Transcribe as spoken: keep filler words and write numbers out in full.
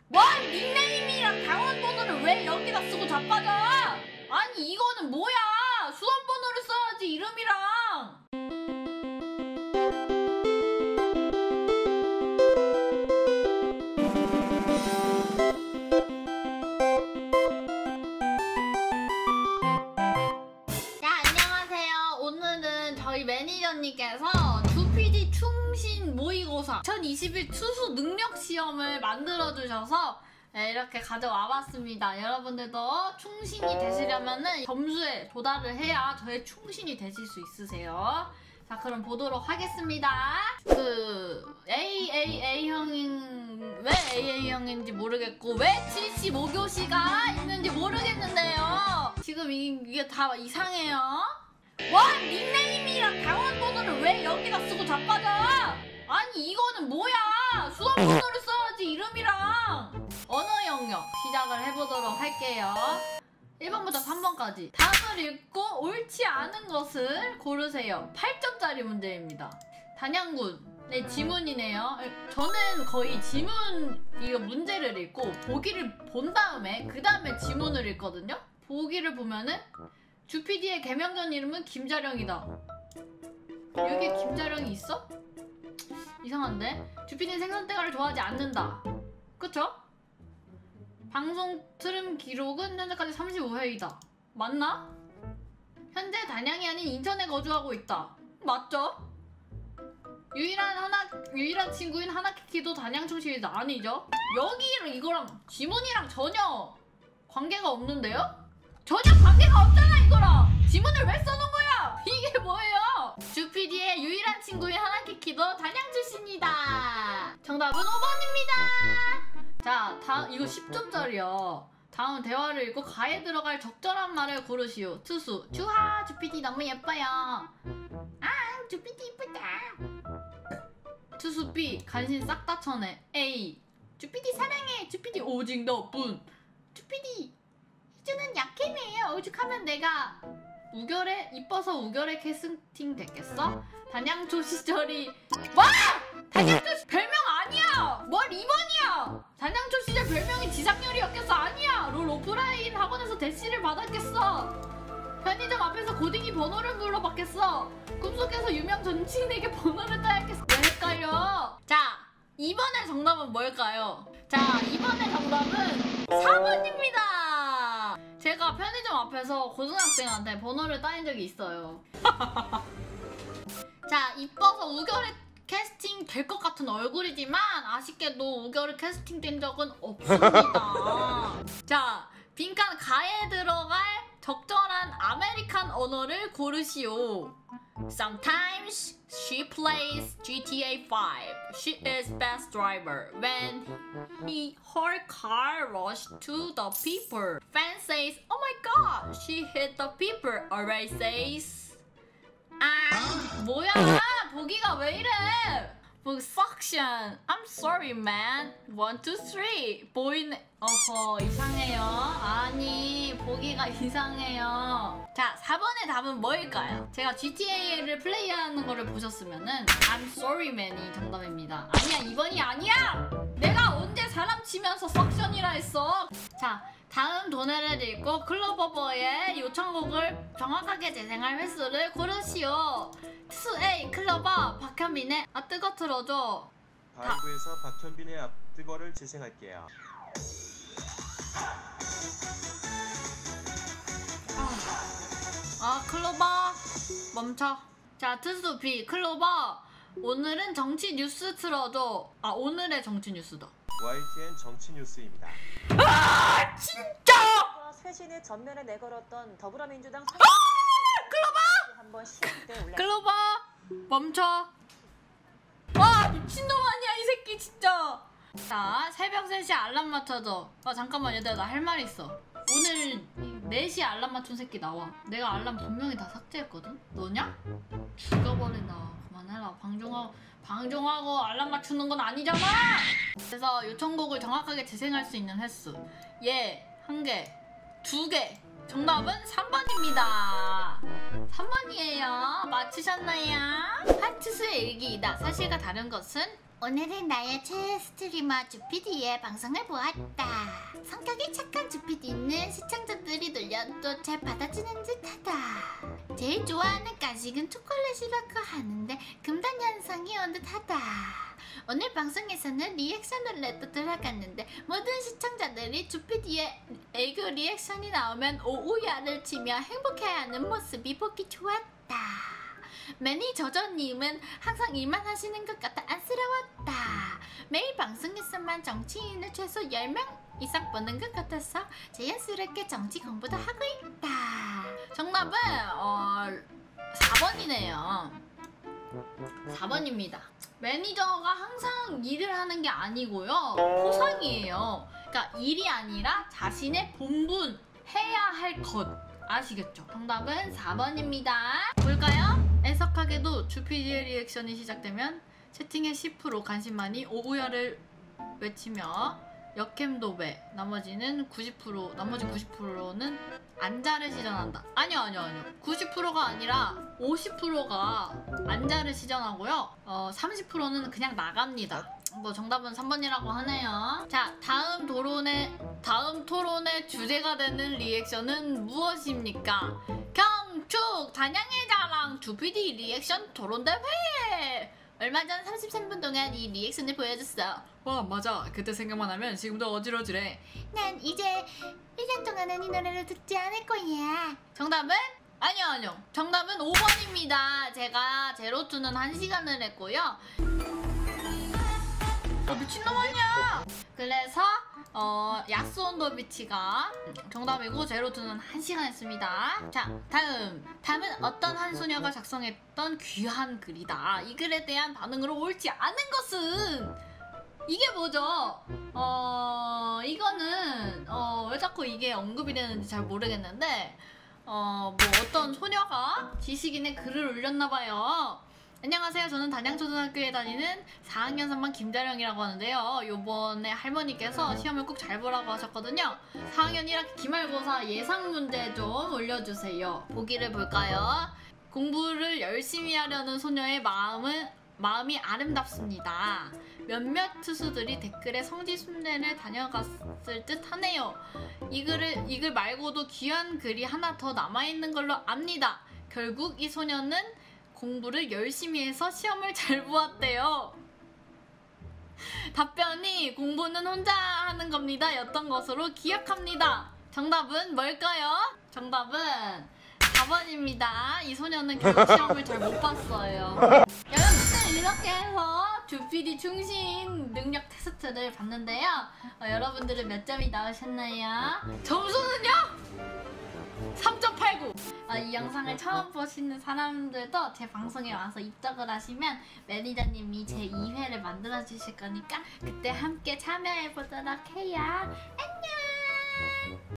뭐 닉네임이랑 당원번호를 왜 여기다 쓰고 자빠져? 아니 이거는 뭐야? 수험번호를 써야지 이름이랑. 자, 안녕하세요. 오늘은 저희 매니저님께서 주피디 충신 모의고사 이천이십일 투수 능력시험을 만들어주셔서 네, 이렇게 가져와봤습니다. 여러분들도 충신이 되시려면은 점수에 도달을 해야 저의 충신이 되실 수 있으세요. 자, 그럼 보도록 하겠습니다. 그 에이에이에이 형인 왜 에이에이에이 형인지 모르겠고 왜 칠십오 교시가 있는지 모르겠는데요. 지금 이, 이게 다 이상해요. 와 닉네임이랑 당원번호를 왜 여기다 쓰고 자빠져? 아니 이거는 뭐야? 수험번호를 써야지 이름이랑. 언어 영역 시작을 해보도록 할게요. 일 번부터 삼 번까지 답을 읽고 옳지 않은 것을 고르세요. 팔 점짜리 문제입니다. 단양군의 지문이네요. 저는 거의 지문 이거 문제를 읽고 보기를 본 다음에 그 다음에 지문을 읽거든요. 보기를 보면은 주피디의 개명전 이름은 김자령이다. 여기에 김자령이 있어? 이상한데? 주피디는 생선대가를 좋아하지 않는다. 그쵸? 방송 트림 기록은 현재까지 삼십오 회이다. 맞나? 현재 단양이 아닌 인천에 거주하고 있다. 맞죠? 유일한 하나 유일한 친구인 하나키키도 단양 충실이다. 아니죠? 여기랑 이거랑 지문이랑 전혀 관계가 없는데요? 전혀 관계가 없잖아 이거랑. 지문을 왜 써놓은 거야? 이게 뭐예요? 주피디의 유일한 친구인 하나키키도 단양 출신이다. 정답은 오 번입니다. 자, 다음 이거 십 점짜리야. 다음 대화를 읽고 가에 들어갈 적절한 말을 고르시오. 투수 주하 주피디 너무 예뻐요. 아 주피디 이쁘다. 투수 B 간신 싹 다 쳐내. A 주피디 사랑해. 주피디 오직 너뿐. 주피디 희주는 약해네요. 오죽하면 내가 우결에 이뻐서 우결에 캐스팅 됐겠어? 단양초 시절이 와! 단양초 시... 별명 아니야! 뭘 이 번이야! 단양초 시절 별명이 지상렬이었겠어? 아니야! 롤 오프라인 학원에서 대시를 받았겠어? 편의점 앞에서 고딩이 번호를 물어봤겠어? 꿈속에서 유명 전치인에게 번호를 따야겠어? 왜 헷갈려? 자, 이번의 정답은 뭘까요? 자, 이번의 정답은 사 번입니다! 제가 편의점 앞에서 고등학생한테 번호를 따인 적이 있어요. 자, 이뻐서 우결에 캐스팅 될 것 같은 얼굴이지만 아쉽게도 우결에 캐스팅 된 적은 없습니다. 자, 빈칸 가에 들어갈 적절한 아메리칸 언어를 고르시오. Sometimes she plays G T A five. She is best driver. When he, her car rushed to the people, fan says, "Oh my God, she hit the people." Array says, 아 뭐야? 보기가 왜 이래? 보기 suction. I'm sorry, man. One, two, three. 보이네. 어허 이상해요. 아니 보기가 이상해요. 자, 사 번의 답은 뭐일까요? 제가 지티에이를 플레이하는 거를 보셨으면은 I'm sorry, man이 정답입니다. 아니야 이 번이 아니야. 내가 언제 사람 치면서 suction이라 했어? 자, 다음 도네를 읽고 클로버버의 요청곡을 정확하게 재생할 횟수를 고르시오. 투수 A 클로버 박현빈의 아 뜨거 틀어줘. 다이브에서 박현빈의 앞 뜨거를 재생할게요. 아, 아 클로버 멈춰. 자, 투수 B 클로버 오늘은 정치 뉴스 틀어줘. 아 오늘의 정치 뉴스다. 와이티엔 정치 뉴스입니다. 아 진짜! 쇄신의 전면에 내걸었던 더불어민주당 아! 클로버! 한번 시험 때 올라. 클로버 멈춰. 와 미친놈 아니야 이 새끼 진짜. 자, 새벽 세 시에 알람 맞춰줘. 아 잠깐만 얘들아 나 할 말 있어. 오늘 네 시에 알람 맞춘 새끼 나와. 내가 알람 분명히 다 삭제했거든? 너냐? 죽여버린다. 그만해라. 방종하고 방종하고 알람 맞추는 건 아니잖아! 그래서 요청곡을 정확하게 재생할 수 있는 횟수 얘 한 개, 두 개. 정답은 삼 번입니다. 삼 번이에요. 맞추셨나요? 하트수의 일기이다. 사실과 다른 것은 오늘은 나의 최애 스트리머 주피디의 방송을 보았다. 성격이 착한 주피디는 시청자들이 놀려도 잘 받아주는 듯하다. 제일 좋아하는 간식은 초콜릿이라고 하는데 금단 현상이 온 듯하다. 오늘 방송에서는 리액션을 내도 들어갔는데 모든 시청자들이 주피디의 애교 리액션이 나오면 오우야를 치며 행복해하는 모습이 보기 좋았다. 매니저저님은 항상 일만 하시는 것 같아 안쓰러웠다. 매일 방송에서만 정치인을 최소 열 명 이상 보는 것 같아서 자연스럽게 정치 공부도 하고 있다. 정답은 어, 사 번이네요. 사 번입니다. 매니저가 항상 일을 하는 게 아니고요. 포상이에요. 그러니까 일이 아니라 자신의 본분, 해야 할 것. 아시겠죠? 정답은 사 번입니다. 볼까요? 애석하게도 주피디의 리액션이 시작되면 채팅의 십 퍼센트 관심만이 오우야를 외치며 역캠도 왜 나머지는 구십 퍼센트 나머지 구십 퍼센트는 안자를 시전한다. 아니요 아니요 아니요 구십 퍼센트가 아니라 오십 퍼센트가 안자를 시전하고요. 어, 삼십 퍼센트는 그냥 나갑니다. 뭐 정답은 삼 번이라고 하네요. 자, 다음 토론의 다음 토론의 주제가 되는 리액션은 무엇입니까? 경축 단양의 자랑 주피디 리액션 토론 대회. 얼마 전 삼십삼 분 동안 이 리액션을 보여줬어. 와 맞아. 그때 생각만 하면 지금도 어지러지래. 난 이제 일 년 동안은 이 노래를 듣지 않을 거야. 정답은? 아니요 아니요 정답은 오 번입니다. 제가 제로투는 한 시간을 했고요. 어, 미친놈 아니야! 그래서 어, 야스 온 더 비치가 정답이고 제로투는 한 시간 했습니다. 자, 다음 다음은 어떤 한 소녀가 작성했던 귀한 글이다. 이 글에 대한 반응으로 옳지 않은 것은 이게 뭐죠? 어... 이거는 어, 왜 자꾸 이게 언급이 되는지 잘 모르겠는데 어... 뭐 어떤 소녀가 지식인의 글을 올렸나봐요. 안녕하세요. 저는 단양초등학교에 다니는 사 학년 삼 반 김다령이라고 하는데요. 요번에 할머니께서 시험을 꼭 잘 보라고 하셨거든요. 사 학년 일 학기 기말고사 예상 문제 좀 올려주세요. 보기를 볼까요? 공부를 열심히 하려는 소녀의 마음은 마음이 아름답습니다. 몇몇 투수들이 댓글에 성지순례를 다녀갔을 듯 하네요. 이 글을, 이 글 말고도 귀한 글이 하나 더 남아있는 걸로 압니다. 결국 이 소녀는 공부를 열심히 해서 시험을 잘 보았대요. 답변이 공부는 혼자 하는 겁니다 였던 것으로 기억합니다. 정답은 뭘까요? 정답은 사 번입니다. 이 소녀는 결국 시험을 잘 못 봤어요. 여러분들 이렇게 해서 주피디 충신 능력 테스트를 봤는데요. 어, 여러분들은 몇 점이 나오셨나요? 점수는요? 삼 점 팔구. 어, 이 영상을 처음 보시는 사람들도 제 방송에 와서 입덕을 하시면 매니저님이 제 이 회를 만들어 주실 거니까 그때 함께 참여해 보도록 해요. 안녕.